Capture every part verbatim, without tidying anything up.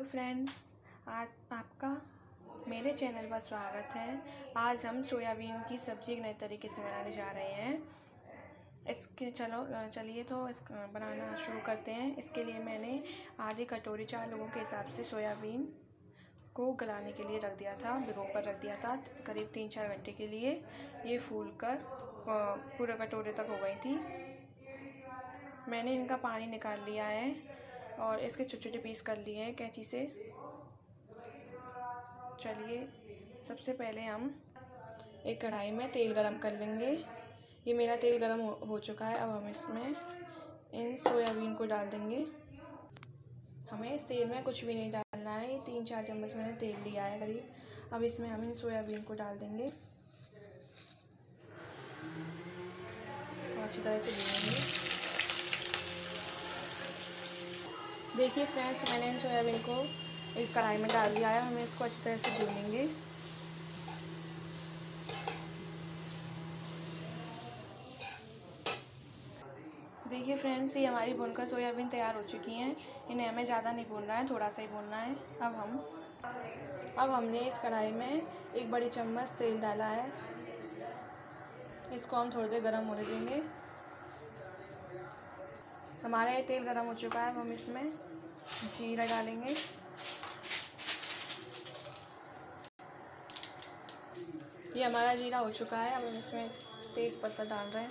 Hello friends, आज आपका मेरे चैनल पर स्वागत है। आज हम सोयाबीन की सब्ज़ी एक नए तरीके से बनाने जा रहे हैं। इसके चलो चलिए तो इस बनाना शुरू करते हैं। इसके लिए मैंने आधी कटोरी चार लोगों के हिसाब से सोयाबीन को गलाने के लिए रख दिया था, भिगो कर रख दिया था करीब तीन चार घंटे के लिए। ये फूल कर पूरे कटोरे तक हो गई थी। मैंने इनका पानी निकाल लिया है और इसके छोटे छोटे पीस कर लिए हैं कैंची से। चलिए सबसे पहले हम एक कढ़ाई में तेल गरम कर लेंगे। ये मेरा तेल गरम हो, हो चुका है। अब हम इसमें इन सोयाबीन को डाल देंगे। हमें इस तेल में कुछ भी नहीं डालना है। ये तीन चार चम्मच मैंने तेल लिया है करीब। अब इसमें हम इन सोयाबीन को डाल देंगे और अच्छी तरह से भूनेंगे। देखिए फ्रेंड्स, मैंने इन सोयाबीन को एक कढ़ाई में डाल दिया है। हमें इसको अच्छी तरह से भूनेंगे। देखिए फ्रेंड्स, ये हमारी भूनकर सोयाबीन तैयार हो चुकी हैं। इन्हें हमें ज़्यादा नहीं भूनना है, थोड़ा सा ही भूनना है। अब हम अब हमने इस कढ़ाई में एक बड़ी चम्मच तेल डाला है। इसको हम थोड़ी देर गर्म होने देंगे। हमारा ये तेल गर्म हो चुका है। अब हम इसमें जीरा डालेंगे। ये हमारा जीरा हो चुका है। अब हम इसमें तेज पत्ता डाल रहे हैं।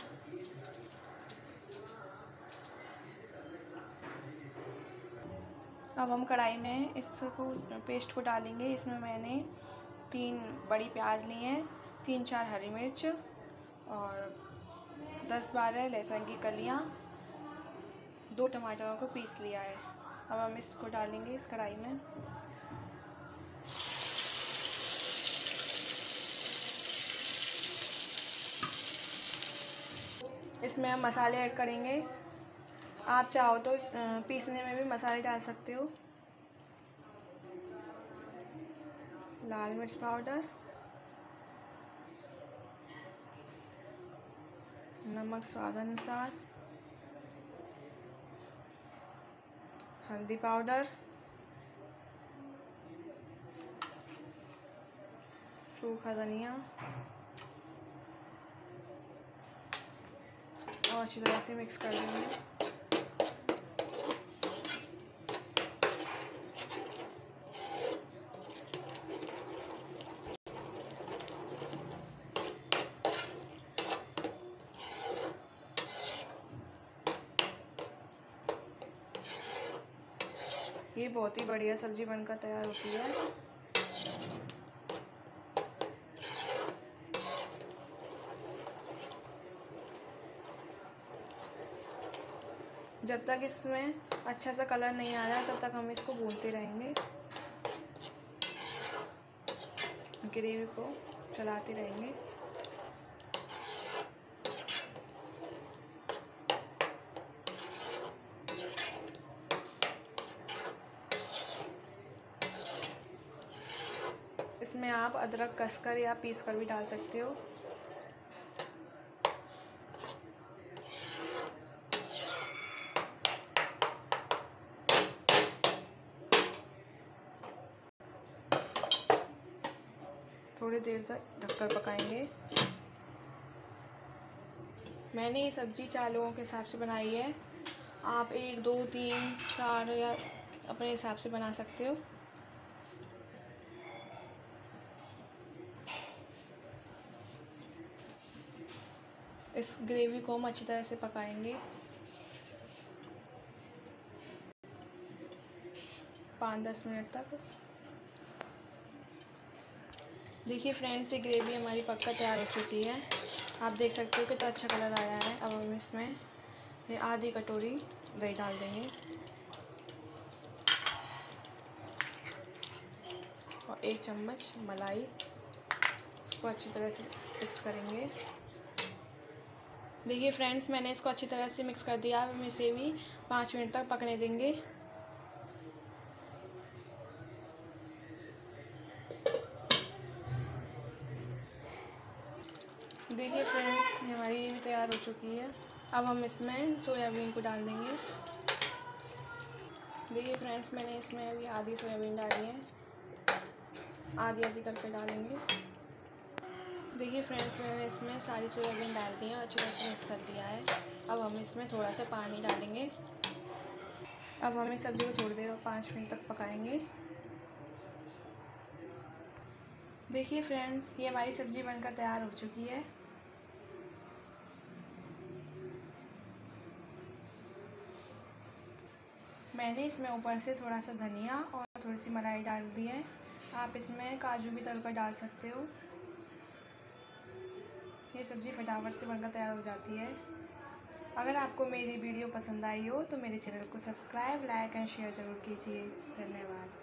अब हम कढ़ाई में इसको पेस्ट को डालेंगे। इसमें मैंने तीन बड़ी प्याज ली हैं, तीन चार हरी मिर्च और दस बारह लहसुन की कलियां, दो टमाटरों को पीस लिया है। अब हम इसको डालेंगे इस कढ़ाई में। इसमें हम मसाले ऐड करेंगे। आप चाहो तो पीसने में भी मसाले डाल सकते हो। लाल मिर्च पाउडर, नमक स्वाद अनुसार, हल्दी पाउडर, सूखा धनिया और अच्छी तरह से मिक्स कर देंगे। ये बहुत ही बढ़िया सब्ज़ी बनकर तैयार होती है। जब तक इसमें अच्छा सा कलर नहीं आ रहा तब तक हम इसको भूनते रहेंगे। ग्रेवी को चलाते रहेंगे। इसमें आप अदरक कसकर या पीसकर भी डाल सकते हो। थोड़ी देर तक ढककर पकाएंगे। मैंने ये सब्ज़ी चार लोगों के हिसाब से बनाई है। आप एक दो तीन चार या अपने हिसाब से बना सकते हो। इस ग्रेवी को हम अच्छी तरह से पकाएंगे पाँच दस मिनट तक। देखिए फ्रेंड्स, ये ग्रेवी हमारी पक्का तैयार हो चुकी है। आप देख सकते हो कितना अच्छा कलर आया है। अब हम इसमें ये आधी कटोरी दही डाल देंगे और एक चम्मच मलाई। इसको अच्छी तरह से मिक्स करेंगे। देखिए फ्रेंड्स, मैंने इसको अच्छी तरह से मिक्स कर दिया। अब हम इसे भी पाँच मिनट तक पकने देंगे। देखिए फ्रेंड्स, हमारी भी तैयार हो चुकी है। अब हम इसमें सोयाबीन को डाल देंगे। देखिए फ्रेंड्स, मैंने इसमें अभी आधी सोयाबीन डाली है, आधी आधी करके डालेंगे। देखिए फ्रेंड्स, मैंने इसमें सारी सोयाबीन डाल दी है और अच्छी तरह से मिक्स कर दिया है। अब हम इसमें थोड़ा सा पानी डालेंगे। अब हम इस सब्ज़ी को थोड़ी देर और पाँच मिनट तक पकाएंगे। देखिए फ्रेंड्स, ये हमारी सब्ज़ी बनकर तैयार हो चुकी है। मैंने इसमें ऊपर से थोड़ा सा धनिया और थोड़ी सी मलाई डाल दी है। आप इसमें काजू भी तल कर डाल सकते हो। ये सब्ज़ी फटाफट से बनकर तैयार हो जाती है। अगर आपको मेरी वीडियो पसंद आई हो तो मेरे चैनल को सब्सक्राइब, लाइक एंड शेयर ज़रूर कीजिए। धन्यवाद।